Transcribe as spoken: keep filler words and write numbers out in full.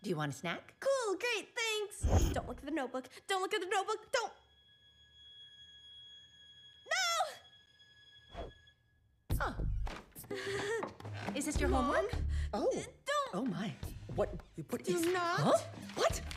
Do you want a snack? Cool, great, thanks. Don't look at the notebook. Don't look at the notebook. Don't. No! Oh. Is this your Mom? homework? Oh. Don't. Oh, my. What? What Do is... not. Huh? What?